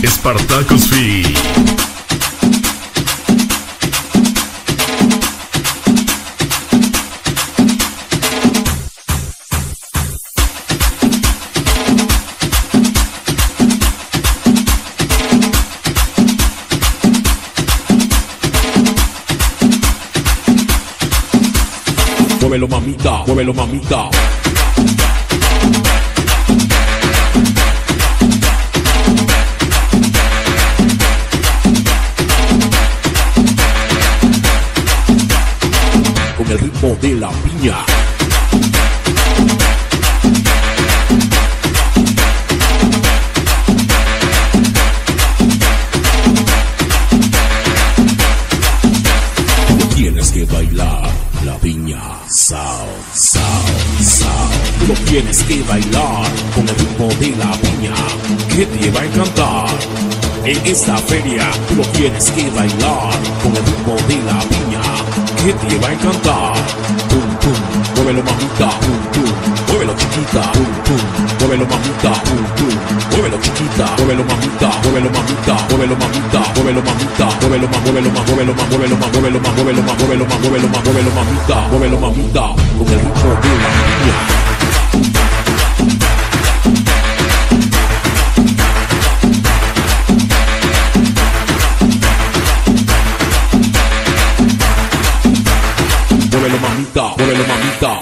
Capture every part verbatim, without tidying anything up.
Spartacus Fit. Muévelo mamita, muévelo mamita. Con el ritmo de la piña. Tienes que bailar la piña. Sao, sao, sao. Tú lo tienes que bailar con el ritmo de la piña, que te va a encantar. En esta feria tú lo tienes que bailar con el ritmo de la piña, que te va a encantar. Pum, pum, muévelo mamita, pum, pum, muévelo chiquita, pum, pum, muévelo mamita, pum, pum, muévelo chiquita, muévelo mamita, muévelo mamita, muévelo mamita, muévelo mamita, muévelo ma, muévelo ma, muévelo ma, muévelo ma, muévelo ma, muévelo ma, muévelo ma, muévelo ma, muévelo mamita, muévelo mamita, con el ritmo de la piña. Muévelo mamita, muévelo mamita.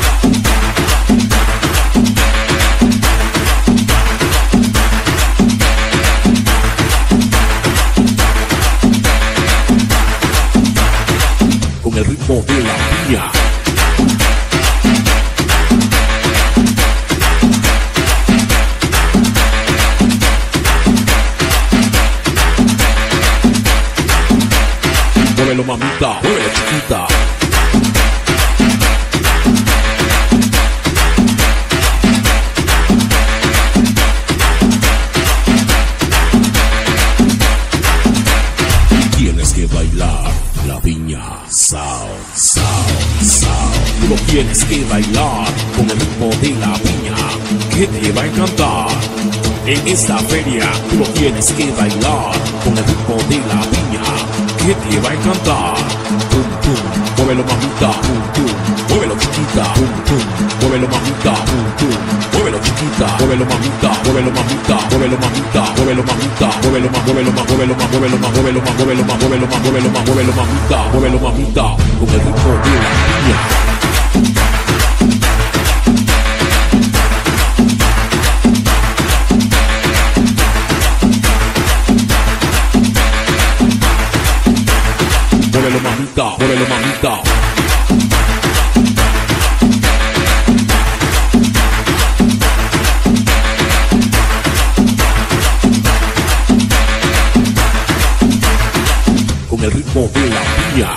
Con el ritmo de la piña. Muévelo mamita, muévelo chiquita. Tienes que bailar la piña. Sao, sao, sao. Tú lo tienes que bailar con el ritmo de la piña, que te va a encantar. En esta feria tú lo tienes que bailar con el ritmo de la piña, que te va a encantar. Pum, pum, muévelo mamita, pum, pum, muévelo chiquita, pum, pum, muévelo mamita, pum, pum, muévelo chiquita, muévelo mamita, muévelo mamita, muévelo mamita, muévelo mamita, muévelo ma, muévelo ma, muévelo ma, muévelo ma, muévelo ma, muévelo ma, muévelo ma, muévelo ma, muévelo mamita, muévelo mamita, con el ritmo de la piña. Muévelo mamita, muévelo mamita. Con el ritmo de la piña.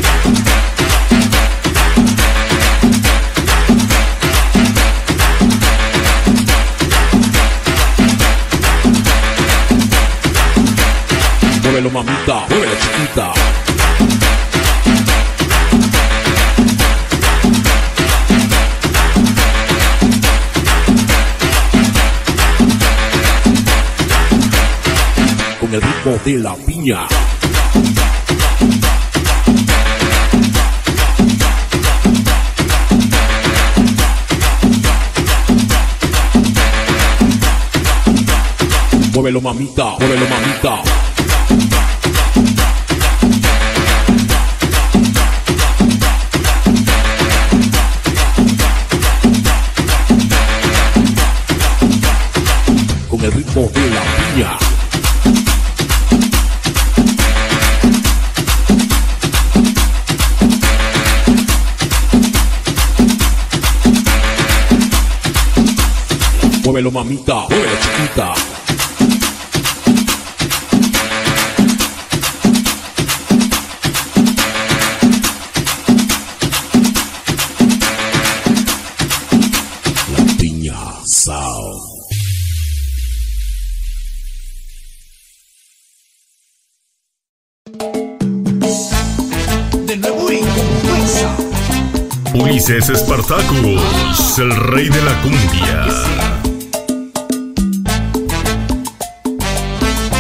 Muévelo mamita, muévelo chiquita. Con el ritmo de la piña. Muévelo mamita, muévelo mamita. Con el ritmo de la piña. Muévelo mamita, muévelo chiquita. La piña Sound. De nuevo y con fuerza. Ulises Spartacus, el rey de la cumbia.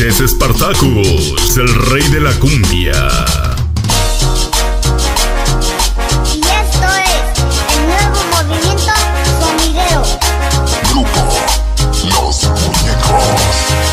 Ulises Spartacus, el rey de la cumbia. Y esto es el nuevo movimiento sonidero. Grupo Los Muñecos.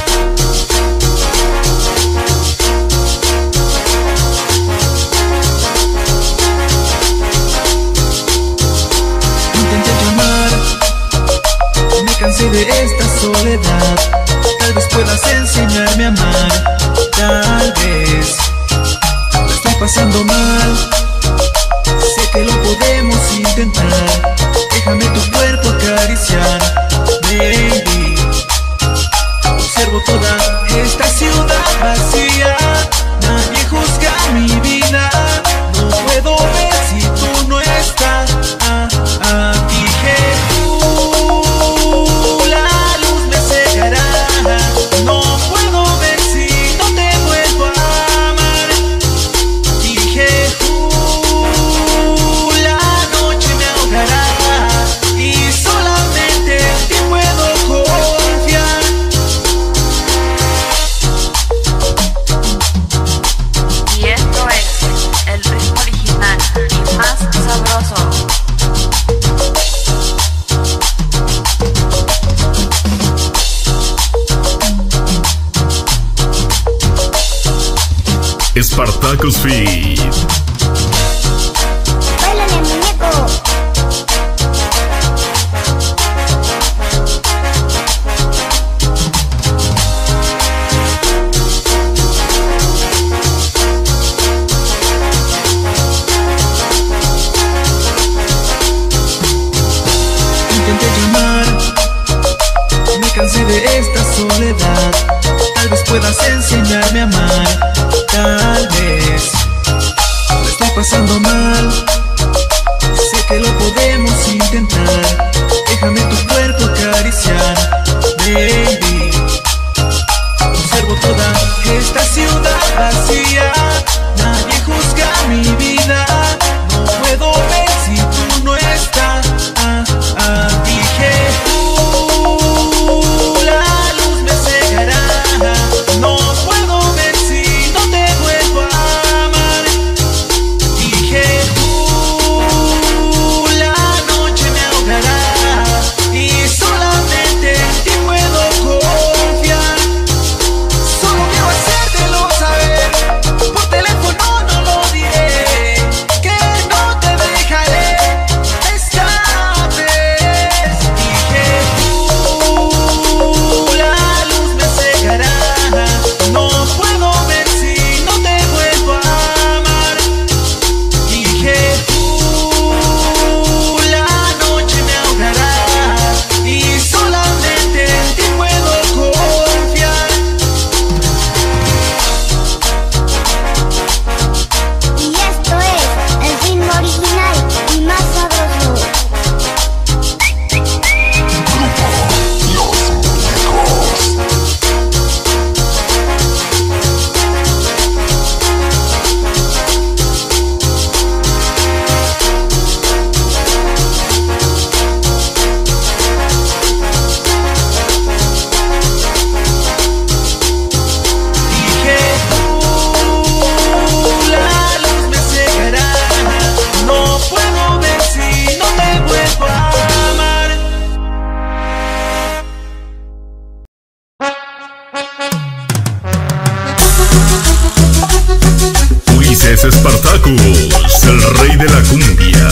Intenté llamar, me cansé de esta soledad. Tal vez puedas enseñarme a amar. Tal vez la estoy pasando mal. Sé que lo podemos intentar. Déjame tu cuerpo acariciar, baby. Observo toda esta ciudad vacía. Nadie juzga mi vida. No puedo ver si tú no estás. Ah, ah, dije tú, la luz me cegará. No puedo ver si no te vuelvo a amar. Dije tú, la noche me ahogará. Y solamente en ti puedo confiar. Y esto es el ritmo original y más sabroso. Spartacus Feed. ¡Báilale, muñeco! Intenté llamar, me cansé de esta soledad. Tal vez puedas enseñarme a amar. Tal vez la estoy pasando mal. Sé que lo podemos intentar. Déjame tu cuerpo acariciar, baby. Observo toda esta ciudad vacía. Nadie juzga mi vida. No puedo ver si tú no estás. Ah, ah, dije tú, la luz me cegará. No puedo ver si no te vuelvo a amar. Dije tú, la noche me ahogará. Y solamente en ti puedo confiar. Solo quiero hacértelo saber. Por teléfono no lo diré. Que no te dejaré esta vez. Dije tú, la luz me cegará. No puedo ver si no te vuelvo a amar. Dije tú, la noche me ahogará. Y solamente en ti puedo confiar. Y esto es el ritmo original y más sabroso. Grupo Los Muñecos. Dije tú, la luz me cegará. No puedo ver si no te vuelvo a amar. Ulises Spartacus, el rey de la cumbia.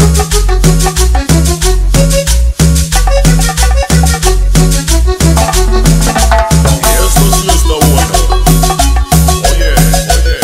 Esto sí está bueno. Oye, oye,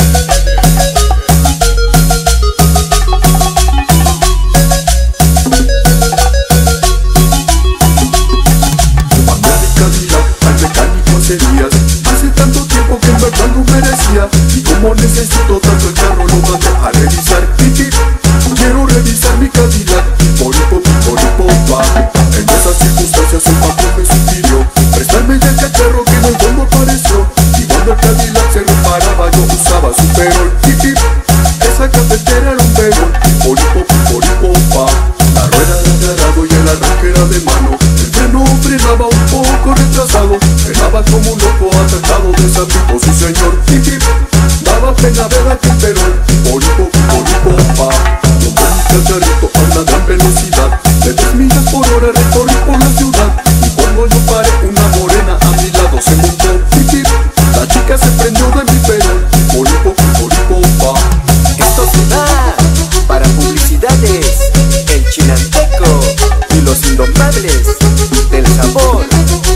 Mandé a mi Cadillac al mecánico hace días. Hace tanto tiempo que en verdad no merecía. Y como necesito tanto el carro lo mandé a revisar. Titi, quiero revisar mi Cadillac. Poripo, poripo, pa. En esas circunstancias el patrón me sugirió prestarme ya el cacharro que en el fondo apareció. Y cuando el Cadillac se reparaba yo usaba su perol. Titi, esa cafetera era un perol. Poripo, poripo, pa. La rueda de arado y el arranque era de mano. El freno frenaba un poco poco retrasado. Penaba como un loco atacado de sapitos, sí señor. Hip, hip. Daba pena ver aquel perón. Poripo, poripo, pa. Yo con mi cacharrito a una gran velocidad de tres millas por hora recorrí por la ciudad. Y cuando yo paré, una morena a mi lado se montó. Hip, hip. La chica se prendió de mi perón. Poripo, poripo, pa. Esto se da para publicidades, el Chinanteco y los Indomables del Sabor.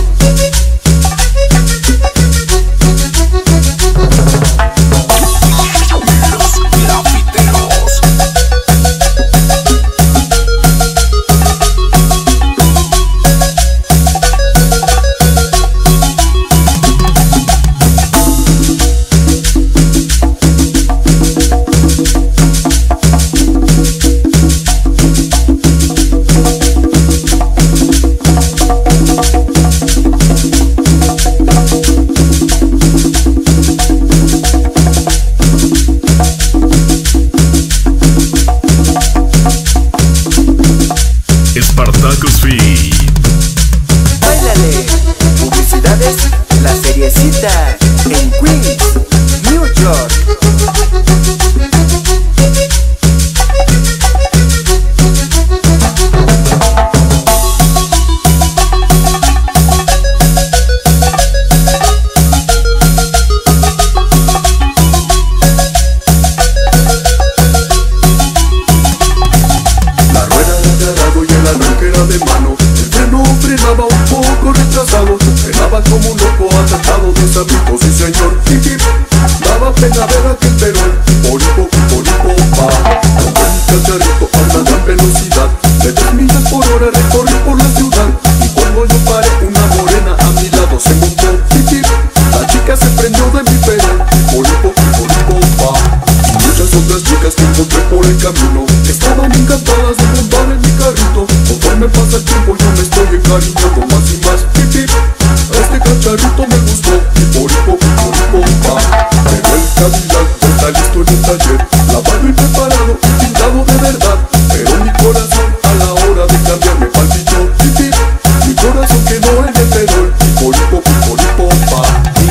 Spartacus Feed. Báilale, publicidades, la seriecita en Queens, New York. De mano, el freno frenaba un poco retrasado. Frenaba como un loco atacado de sabitos, sí señor. Hip, hip. Daba pena ver aquel perón. Poripo, poripo, pa. Con mi cacharrito a una gran velocidad de tres millas por hora recorrí por la ciudad. Y cuando yo paré, una morena a mi lado se montó. Hip, hip. La chica se prendió de mi perón. Poripo, poripo, pa. Muchas otras chicas que encontré por el camino estaban encantadas de montar en mi carrito. Conforme pasa el tiempo yo me estoy encariñando más y más. Hip, hip. Este cacharrito me gustó. Y poripo, poripo, pa. Pero el Cadillac ya está listo en el taller, lavado y preparado y pintado de verdad. Pero mi corazón a la hora de cambiar me palpitó. Hip, hip. Mi corazón quedó en el pedal. Y poripo, poripo, pa.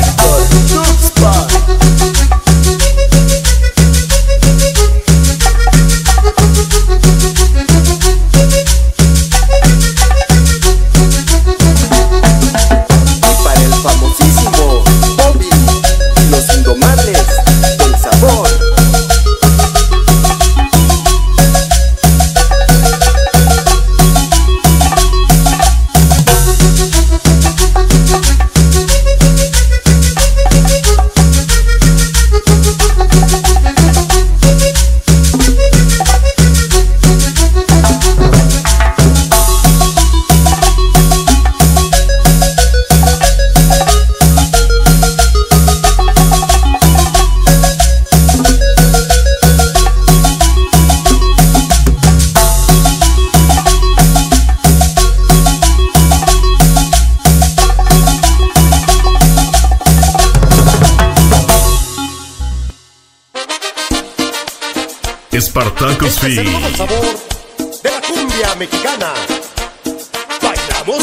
Spartacus Feed. El sabor de la cumbia mexicana. ¿Bailamos?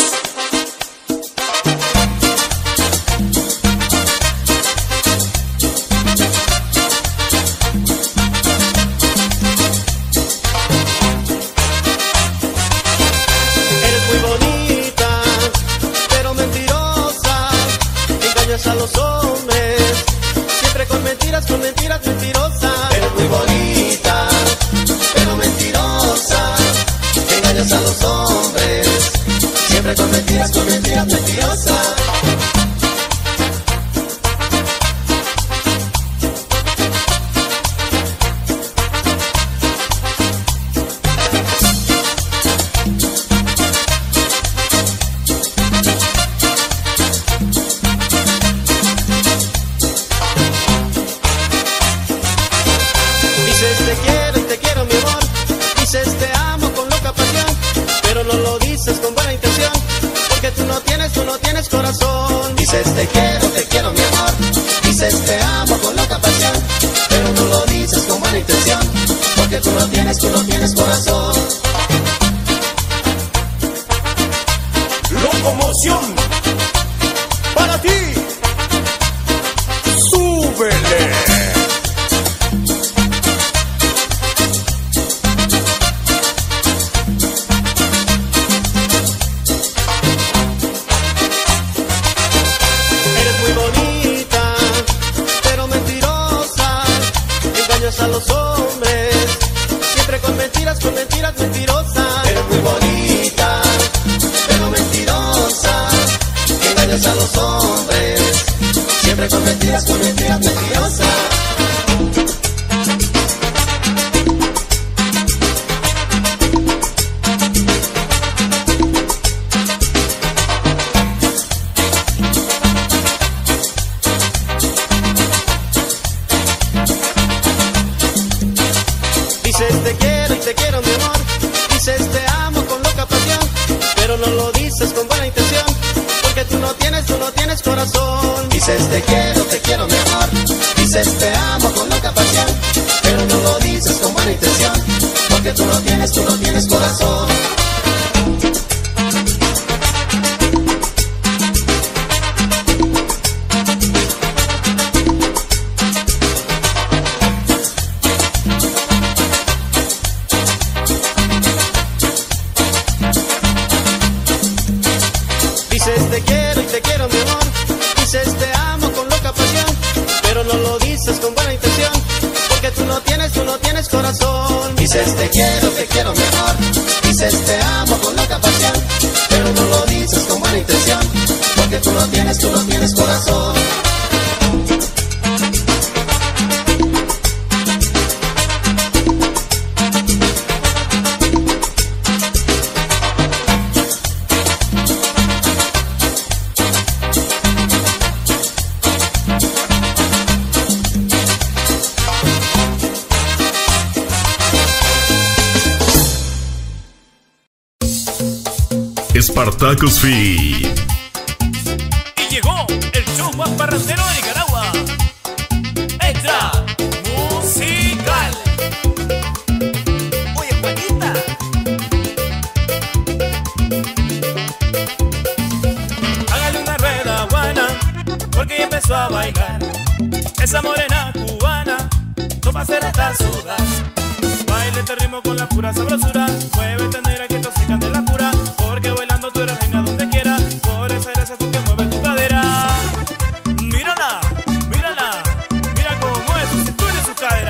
Eres muy bonita, pero mentirosa. Engañas a los hombres, siempre con mentiras, con mentiras mentirosas. Eres muy bonita, pero mentirosa. Engañas a los hombres, siempre con mentiras, con mentiras mentirosas. Dices te quiero, te quiero mi amor. Dices te amo con loca pasión, pero no lo dices con buena intención, porque tú no tienes, tú no tienes corazón. Dices te quiero, te quiero mi amor. Dices te amo con loca pasión, pero no lo dices con buena intención, porque tú no tienes, tú no tienes corazón. Locomoción. engañas a los hombres, siempre con mentiras, con mentiras mentirosas. Eres muy bonita, pero mentirosa, engañas a los hombres, siempre con mentiras, con mentiras mentirosas. Dices te quiero y te quiero mi amor, dices te amo con loca pasión, pero no lo dices con buena intención, porque tú no tienes, tú no tienes corazón. Dices te quiero, te quiero mi amor, dices te amo con loca pasión, pero no lo dices con buena intención, porque tú no tienes, tú no tienes corazón. Dices te quiero y te quiero mi amor, dices te amo con loca pasión, pero no lo dices con buena intención, porque tú no tienes, tú no tienes corazón. Dices te quiero, te quiero mi amor, dices te amo con loca pasión, pero no lo dices con buena intención, porque tú no tienes, tú no tienes corazón. Spartacus Feed. Y llegó el show más parrandero de Nicaragua. Extra musical. Oye, Juanita, hágale una rueda, Juana, porque ya empezó a bailar. Esa morena cubana no va a hacer hasta sudar. Baile este ritmo con la pura sabrosura. Muévete negra que tosican de la pura, porque bailando tú eres reina donde quiera. Por esa gracia tú que mueves tu cadera. Mírala, mírala, mira cómo mueve su cintura y su cadera.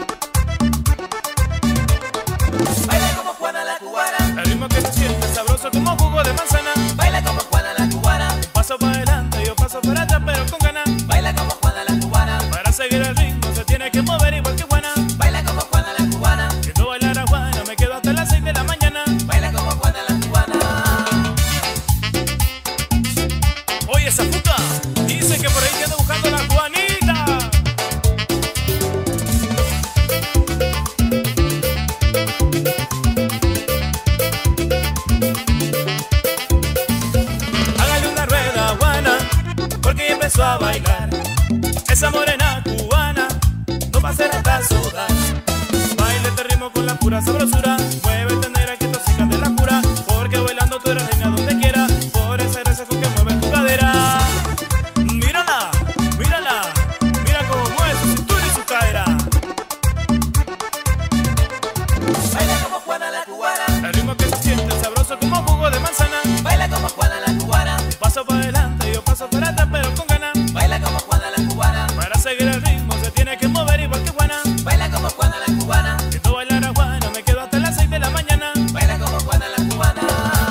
Baila como Juana la cubana, el ritmo que se siente sabroso como jugo de manzana. Baila como Juana la cubana, un paso para adelante y un paso para atrás pero con ganas. Baila como Juana la cubana, para seguir el ritmo se tiene que mover igual que Juana. Baila como Juana la cubana, que no bailara Juana me quedo hasta las seis de la mañana. Baila como Juana la cubana. Oye, esa puta dice que por ahí te anda buscando la Juanita. Hágale una rueda, Juana, porque ya empezó a bailar. Esa morena cubana no va a hacer hasta sudar. Baile este ritmo con la pura sabrosura. Muévete negra que tosican de la pura, porque bailando tú eres reina donde quiera. Por esa gracia con que mueves tu cadera. Mírala, mírala, mira cómo mueve su cintura y su cadera. Baila como Juana la cubana, el ritmo que se siente sabroso como jugo de manzana. Baila como Juana la cubana, un paso para adelante y un paso para atrás pero con ganas. Baila como Juana la cubana, para seguir el ritmo se tiene que mover igual que Juana. Baila como Juana la cubana, que no bailara Juana me quedo hasta las seis de la mañana. Baila como Juana la cubana.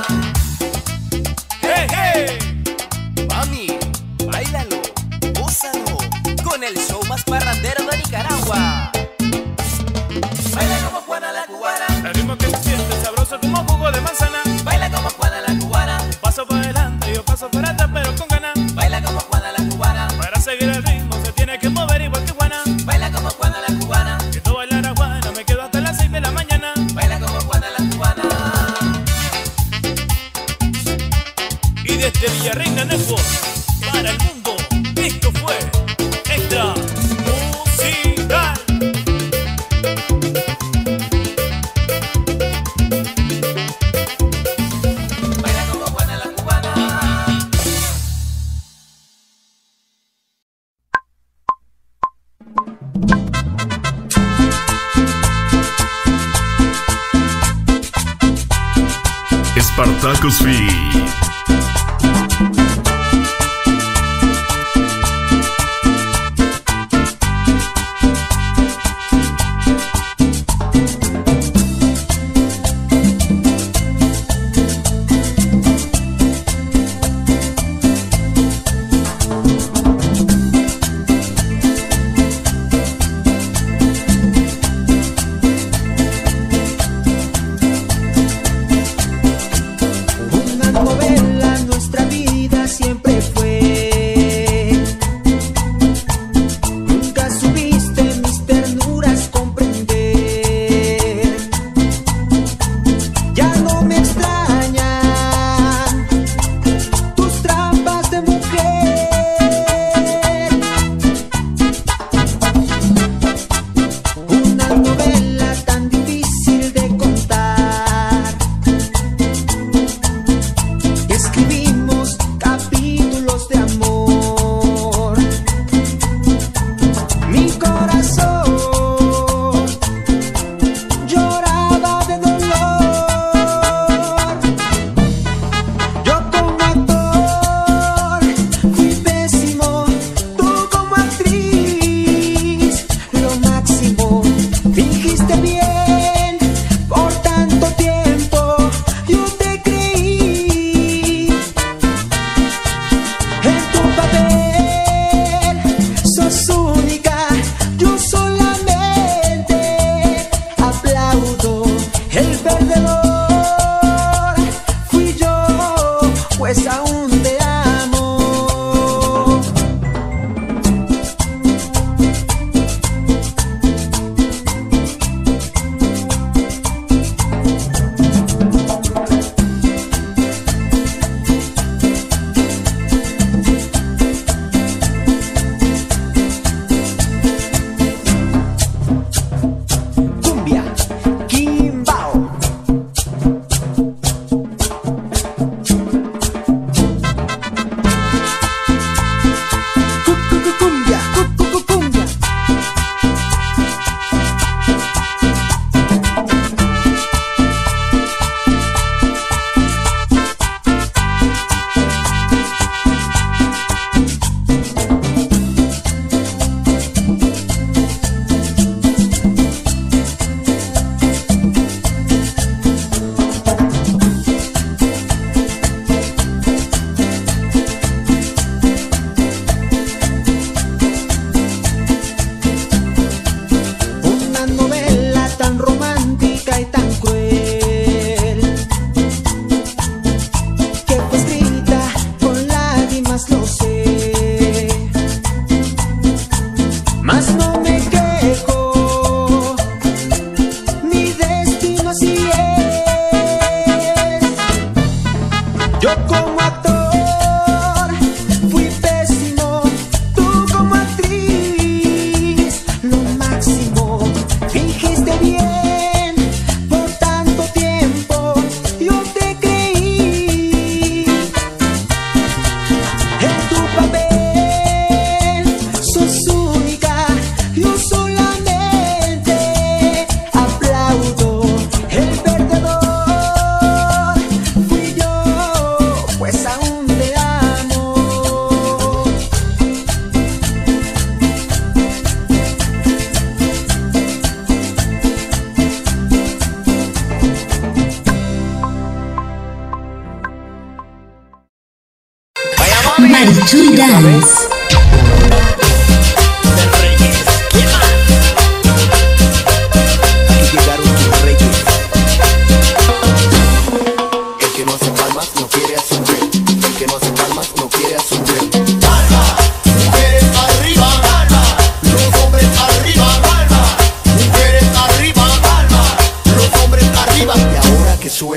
¡Hey, hey! Mami, báilalo, úsalo, con el show más parrandero de Nicaragua. Baila como Juana la cubana, el ritmo que se siente sabroso como jugo de manzana. Baila como Juana la cubana, un paso para adelante y un paso para atrás pero con ganas. Baila como Juana la cubana, para seguir el ritmo se tiene que mover igual que Juana. Baila como Juana la cubana, que no bailara Juana me quedo hasta las seis de la mañana. Baila como Juana la cubana. Y desde Villarreina, Network, para el mundo, esto fue Extra Musical. Baila como Juana la cubana. Spartacus Feed.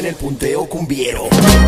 el punteo cumbiero.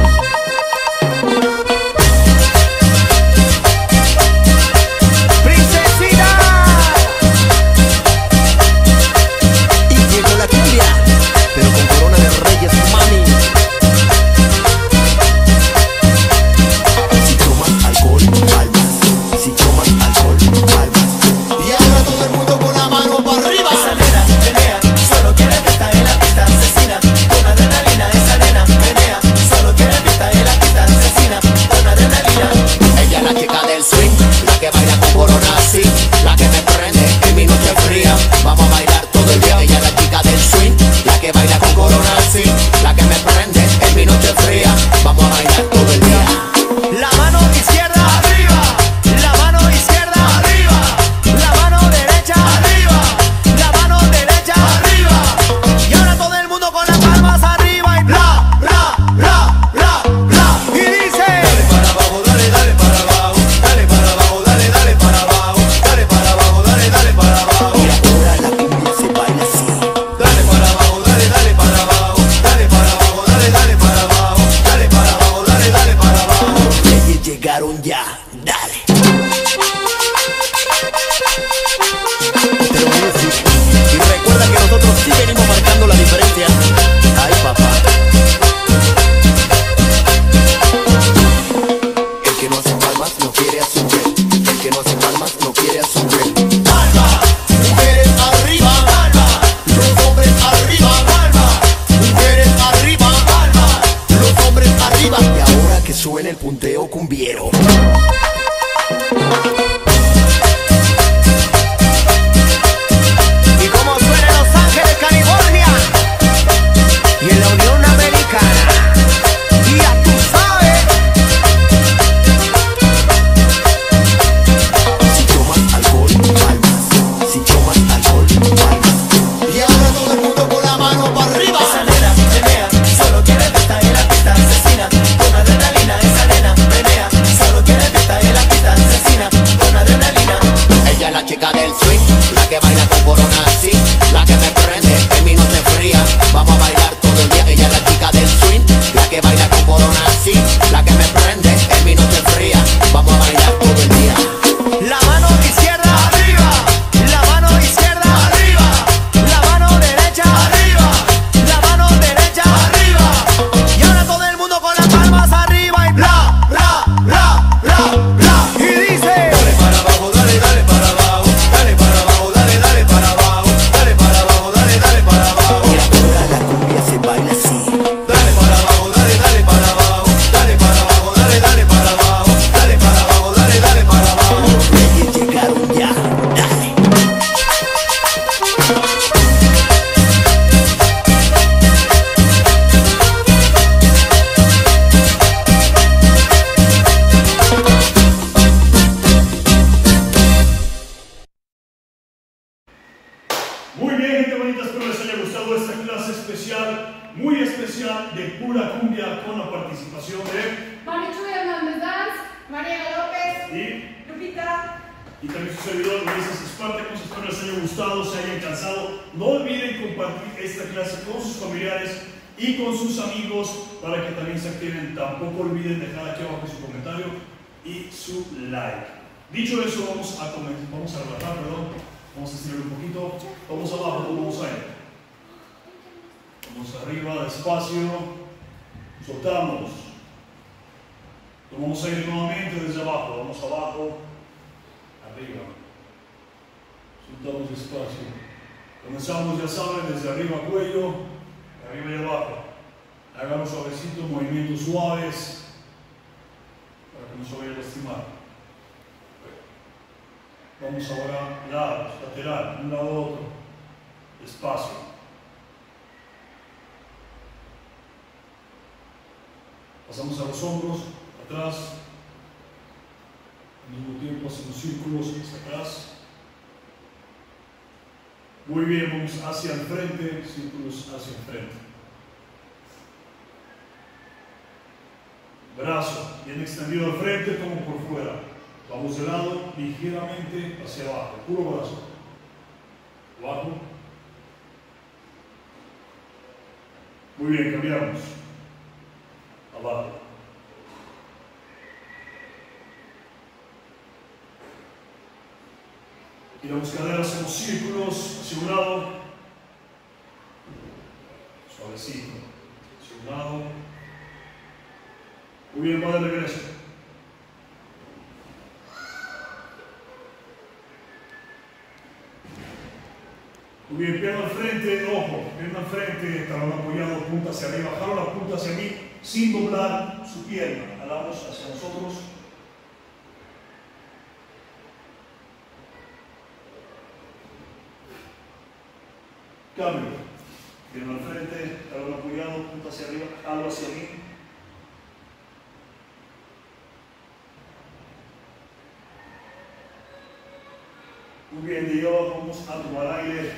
Dicho eso, vamos a comenzar, vamos a relajar, perdón, vamos a estirar un poquito, vamos abajo, vamos a ir. Vamos arriba, despacio, soltamos. Vamos a ir nuevamente desde abajo, vamos abajo, arriba. Soltamos despacio. Comenzamos, ya saben, desde arriba cuello, arriba y abajo. Hagamos suavecito, movimientos suaves, para que no se vaya a lastimar. Vamos ahora lados, lateral, un lado a otro, despacio. Pasamos a los hombros, atrás. Al mismo tiempo hacemos círculos hacia atrás. Muy bien, vamos hacia el frente, círculos hacia el frente. Brazo bien extendido al frente como por fuera. Vamos de lado ligeramente hacia abajo, puro brazo. Abajo. Muy bien, cambiamos. Giramos cadera, hacemos círculos hacia un lado. Suavecito. Hacia un lado. Muy bien, va de regreso. Muy bien, pierna al frente, ojo, pierna al frente, talón apoyado, punta hacia arriba, jalo la punta hacia mí, sin doblar su pierna. Jalamos hacia nosotros. Cambio. Pierna al frente, talón apoyado, punta hacia arriba, jalo hacia mí. Muy bien, de yo vamos a tomar aire.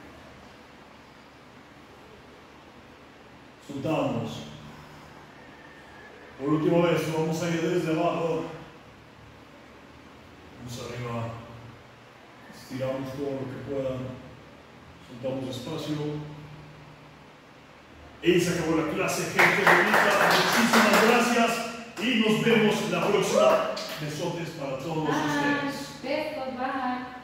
Soltamos. Por última vez, vamos a ir desde abajo. Vamos arriba. Estiramos todo lo que puedan. Soltamos despacio. Y se acabó la clase, gente bonita. Muchísimas gracias. Y nos vemos la próxima. Besotes para todos ustedes. Besos, bye.